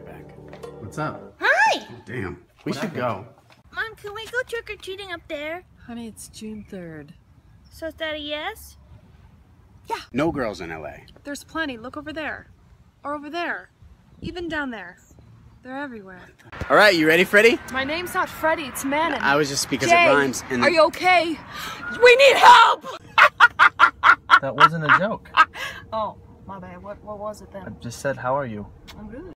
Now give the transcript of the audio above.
back. What's up? Hi! Oh, damn. We should go. Mom, can we go trick-or-treating up there? Honey, it's June 3rd. So is that a yes? Yeah. No girls in LA. There's plenty. Look over there. Or over there. Even down there. They're everywhere. All right, you ready, Freddie? My name's not Freddie, it's Manon. I was just because Jay, it rhymes. And are you okay? We need help! That wasn't a joke. Oh, my bad. What was it then? I just said, how are you? I'm good.